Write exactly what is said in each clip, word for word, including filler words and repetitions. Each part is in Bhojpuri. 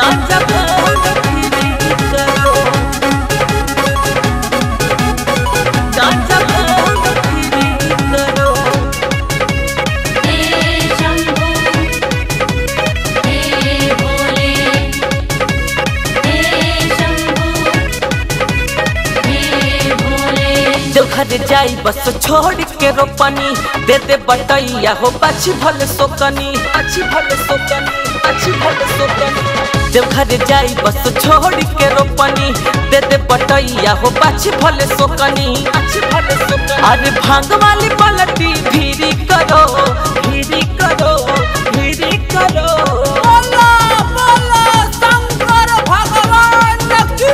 गांजा भांग फ्री करो, गांजा भांग फ्री करो। हे शंभू हे भोले, हे शंभू हे भोले। जो घर जाई बस छोड़ के रोपनी, दे दे बटैया हो बाछी भले सोकनी, अच्छी भले सोकनी, अच्छी भले सोकनी। जब घर जाई बस छोड़ के रोपनी, दे दे बटैया हो बाछी भले सोकनी, अच्छी भले सोकनी। अरे भांग वाली पलटी भीरी करो, भीरी करो, भीरी करो। बोला बोला शंकर भगवान की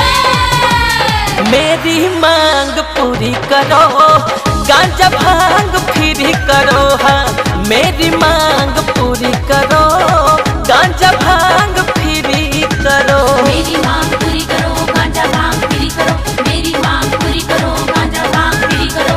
मेरी मांग पूरी करो, गांजा भांग फ्री करो। हाँ मेरी मांग पूरी करो, गांजा भांग फ्री करो। मेरी मांग पूरी करो, गांजा भांग फ्री करो। मेरी मांग पूरी करो, गांजा भांग फ्री करो।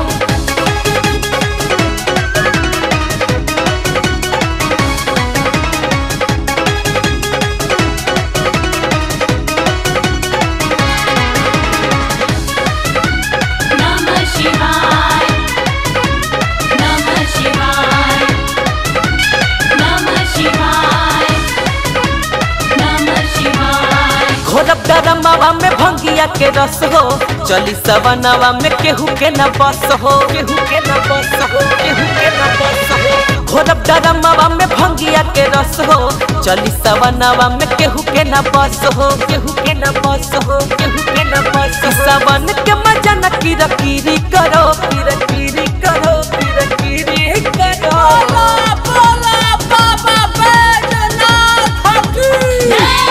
नमः शिवाय, नमः शिवाय, नमः शिवाय, नमः शिवाय। घोरब डरमावा में भंगिया के रस हो, चली सवनावा में केहू के न बस हो, केहू के न बस हो, केहू के न बस हो। घोरब डरमावा में भंगिया के रस हो, चली सवनावा में केहू के न बस हो, केहू के न बस हो, केहू के न बस हो। सवन के मजा न कीरा कीरी करो, कीरा कीरी करो, कीरा कीरी करो। बोला बोला बाबा बैजनाथ की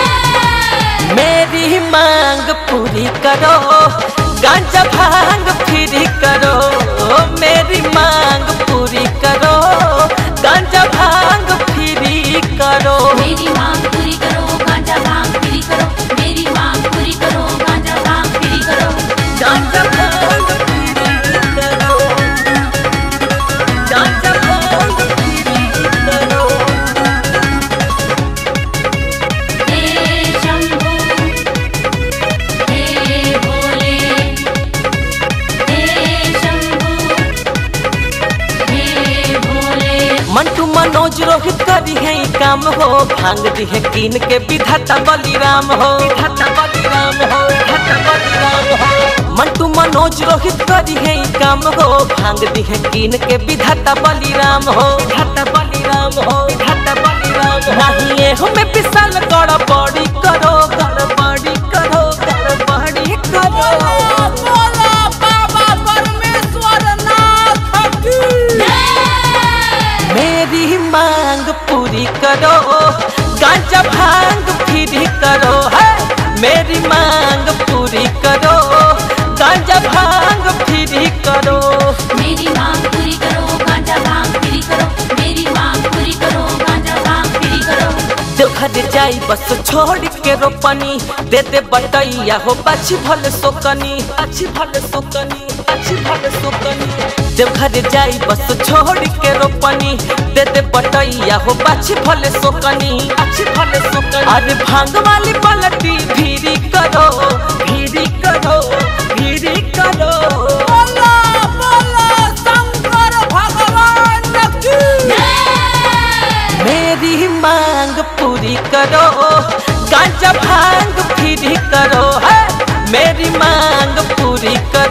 मेरी मांग पूरी करो, गांजा भांग फ्री करो। मेरी मांग पूरी करो, गांजा भांग फ्री करो। मेरी मांग पूरी करो, गांजा भांग फ्री करो। मेरी मांग पूरी करो, गांजा भांग फ्री करो। गांजा भांग फ्री करो, गांजा भांग फ्री करो। हे शंभू हे भोले, हे शंभू हे भोले। मंटू मनोज रोहित करी है ई काम हो, भांग दी है कीन के विधाता बलिराम हो, विधाता बलिराम हो, विधाता बलिराम हो। मंटू मनोज रोहित करी है ई काम हो, भांग दी है कीन के विधाता बलिराम हो, विधाता बलिराम हो, विधाता बलिराम हो। नहीं ये हमें विशाल गड़बड़ी करो, गड़बड़ी करो, गड़बड़ी करो। बोला बाबा परमेश्वर नाथ की मेरी मांग पूरी करो, गांजा भांग फ्री करो। है मेरी मांग पूरी करो, गांजा भांग फ्री करो। मेरी मांग पूरी करो, गांजा भांग फ्री करो। मेरी मांग पूरी करो, गांजा भांग फ्री करो। जो घर जाई बस छोड़ के रोपनी, दे दे बटैया हो बाछी भले सोकनी, अच्छी भले सोकनी, अच्छी भले सोकनी। जब घर जाई बस छोड़ के रोपनी, दे दे बटैया हो बाछी भले सोकनी, अच्छी भले सोकनी। अरे भांग वाली पलटी भीरी करो, भीरी करो, भीरी करो। बोला बोला शंकर भगवान की मेरी मांग पूरी करो, गांजा भांग फ्री करो। है मेरी मांग पूरी करो।